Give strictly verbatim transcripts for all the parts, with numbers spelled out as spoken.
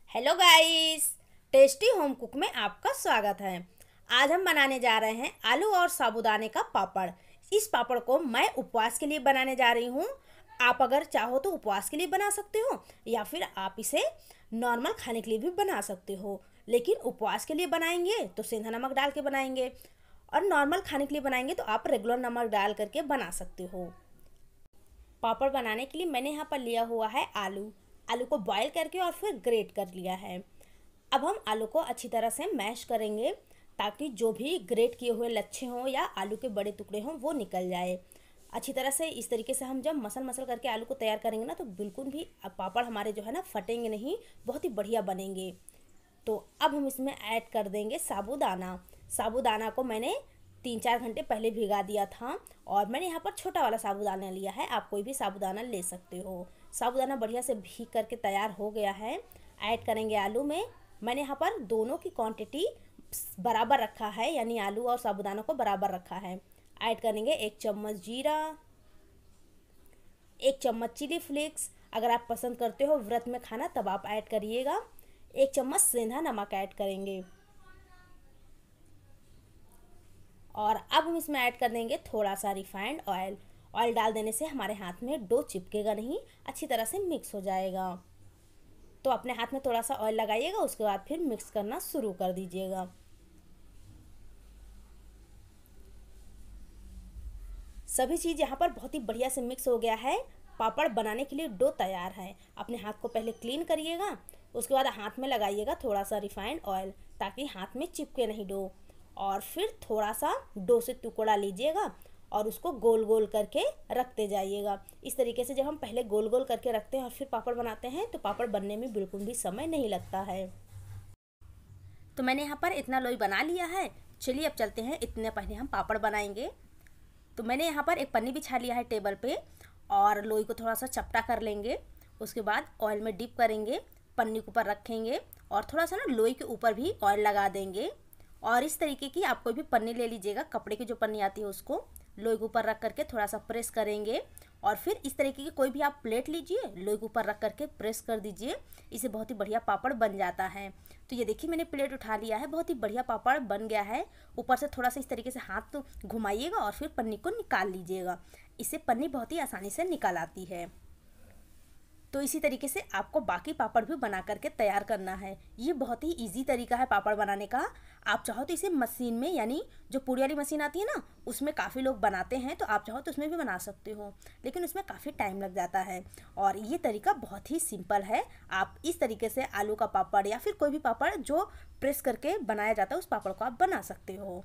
Hello guys, tasty home cook में आपका स्वागत है। आज हम बनाने जा रहे हैं आलू और साबूदाने का पापड़। इस पापड़ को मैं उपवास के लिए बनाने जा रही हूँ। आप अगर चाहो तो उपवास के लिए बना सकते हो या फिर आप इसे नॉर्मल खाने के लिए भी बना सकते हो, लेकिन उपवास के लिए बनाएंगे तो सेंधा नमक डाल के बनाएंगे और नॉर्मल खाने के लिए बनाएंगे तो आप रेगुलर नमक डाल करके बना सकते हो। पापड़ बनाने के लिए मैंने यहाँ पर लिया हुआ है आलू। आलू को बॉईल करके और फिर ग्रेट कर लिया है। अब हम आलू को अच्छी तरह से मैश करेंगे ताकि जो भी ग्रेट किए हुए लच्छे हों या आलू के बड़े टुकड़े हों वो निकल जाए अच्छी तरह से। इस तरीके से हम जब मसल मसल करके आलू को तैयार करेंगे ना तो बिल्कुल भी पापड़ हमारे जो है ना फटेंगे नहीं, बहुत ही बढ़िया बनेंगे। तो अब हम इसमें ऐड कर देंगे साबूदाना। साबूदाना को मैंने तीन चार घंटे पहले भिगा दिया था और मैंने यहाँ पर छोटा वाला साबूदाना लिया है। आप कोई भी साबूदाना ले सकते हो। साबूदाना बढ़िया से भीग करके तैयार हो गया है। ऐड करेंगे आलू में। मैंने यहाँ पर दोनों की क्वांटिटी बराबर रखा है, यानी आलू और साबूदाना को बराबर रखा है। ऐड करेंगे एक चम्मच जीरा, एक चम्मच चिली फ्लेक्स। अगर आप पसंद करते हो व्रत में खाना तब आप ऐड करिएगा। एक चम्मच सेंधा नमक ऐड करेंगे और अब हम इसमें ऐड कर देंगे थोड़ा सा रिफाइंड ऑयल। ऑयल डाल देने से हमारे हाथ में डो चिपकेगा नहीं, अच्छी तरह से मिक्स हो जाएगा। तो अपने हाथ में थोड़ा सा ऑयल लगाइएगा, उसके बाद फिर मिक्स करना शुरू कर दीजिएगा। सभी चीज़ यहाँ पर बहुत ही बढ़िया से मिक्स हो गया है। पापड़ बनाने के लिए डो तैयार है। अपने हाथ को पहले क्लीन करिएगा, उसके बाद हाथ में लगाइएगा थोड़ा सा रिफाइंड ऑयल ताकि हाथ में चिपके नहीं डो। और फिर थोड़ा सा डो से टुकड़ा लीजिएगा और उसको गोल गोल करके रखते जाइएगा। इस तरीके से जब हम पहले गोल गोल करके रखते हैं और फिर पापड़ बनाते हैं तो पापड़ बनने में बिल्कुल भी समय नहीं लगता है। तो मैंने यहाँ पर इतना लोई बना लिया है। चलिए अब चलते हैं, इतने पहले हम पापड़ बनाएंगे। तो मैंने यहाँ पर एक पन्नी बिछा लिया है टेबल पे और लोई को थोड़ा सा चपटा कर लेंगे। उसके बाद ऑयल में डिप करेंगे, पन्नी के ऊपर रखेंगे और थोड़ा सा ना लोई के ऊपर भी ऑयल लगा देंगे। और इस तरीके की आप कोई भी पन्नी ले लीजिएगा, कपड़े की जो पन्नी आती है उसको लोई के ऊपर रख करके थोड़ा सा प्रेस करेंगे। और फिर इस तरीके की कोई भी आप प्लेट लीजिए, लोई के ऊपर रख करके प्रेस कर दीजिए। इससे बहुत ही बढ़िया पापड़ बन जाता है। तो ये देखिए मैंने प्लेट उठा लिया है, बहुत ही बढ़िया पापड़ बन गया है। ऊपर से थोड़ा सा इस तरीके से हाथ तो घुमाइएगा और फिर पन्नी को निकाल लीजिएगा। इससे पन्नी बहुत ही आसानी से निकल आती है। तो इसी तरीके से आपको बाकी पापड़ भी बना करके तैयार करना है। ये बहुत ही इजी तरीका है पापड़ बनाने का। आप चाहो तो इसे मशीन में, यानी जो पूरी वाली मशीन आती है ना, उसमें काफ़ी लोग बनाते हैं, तो आप चाहो तो उसमें भी बना सकते हो, लेकिन उसमें काफ़ी टाइम लग जाता है। और ये तरीका बहुत ही सिंपल है। आप इस तरीके से आलू का पापड़ या फिर कोई भी पापड़ जो प्रेस करके बनाया जाता है उस पापड़ को आप बना सकते हो।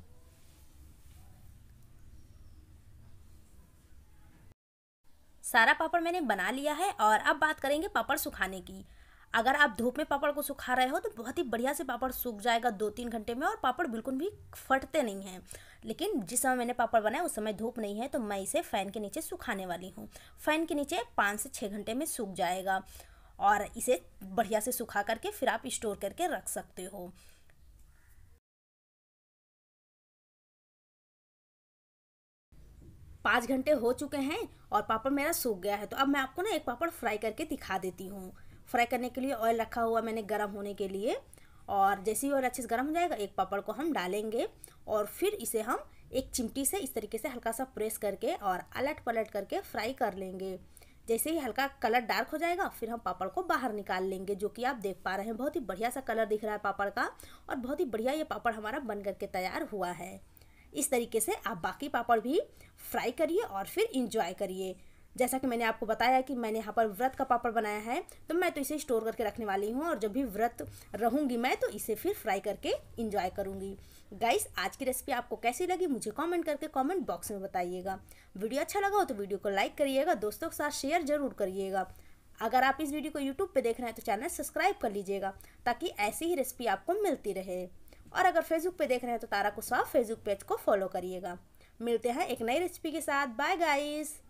सारा पापड़ मैंने बना लिया है और अब बात करेंगे पापड़ सुखाने की। अगर आप धूप में पापड़ को सुखा रहे हो तो बहुत ही बढ़िया से पापड़ सूख जाएगा दो तीन घंटे में और पापड़ बिल्कुल भी फटते नहीं हैं। लेकिन जिस समय मैंने पापड़ बनाया उस समय धूप नहीं है, तो मैं इसे फ़ैन के नीचे सुखाने वाली हूँ। फ़ैन के नीचे पाँच से छः घंटे में सूख जाएगा और इसे बढ़िया से सुखा करके फिर आप स्टोर करके रख सकते हो। पाँच घंटे हो चुके हैं और पापड़ मेरा सूख गया है। तो अब मैं आपको ना एक पापड़ फ्राई करके दिखा देती हूँ। फ्राई करने के लिए ऑयल रखा हुआ मैंने गर्म होने के लिए, और जैसे ही ऑयल अच्छे से गर्म हो जाएगा एक पापड़ को हम डालेंगे और फिर इसे हम एक चिमटी से इस तरीके से हल्का सा प्रेस करके और अलट पलट करके फ्राई कर लेंगे। जैसे ही हल्का कलर डार्क हो जाएगा फिर हम पापड़ को बाहर निकाल लेंगे, जो कि आप देख पा रहे हैं बहुत ही बढ़िया सा कलर दिख रहा है पापड़ का और बहुत ही बढ़िया ये पापड़ हमारा बन करके तैयार हुआ है। इस तरीके से आप बाकी पापड़ भी फ्राई करिए और फिर इंजॉय करिए। जैसा कि मैंने आपको बताया कि मैंने यहाँ पर व्रत का पापड़ बनाया है, तो मैं तो इसे स्टोर करके रखने वाली हूँ और जब भी व्रत रहूँगी मैं तो इसे फिर फ्राई करके इंजॉय करूँगी। गाइस, आज की रेसिपी आपको कैसी लगी मुझे कमेंट करके कमेंट बॉक्स में बताइएगा। वीडियो अच्छा लगा हो तो वीडियो को लाइक करिएगा, दोस्तों के साथ शेयर जरूर करिएगा। अगर आप इस वीडियो को यूट्यूब पे देख रहे हैं तो चैनल सब्सक्राइब कर लीजिएगा ताकि ऐसी ही रेसिपी आपको मिलती रहे। और अगर फेसबुक पे देख रहे हैं तो तारा कुशवाहा फेसबुक पेज को फॉलो करिएगा। मिलते हैं एक नई रेसिपी के साथ। Bye guys.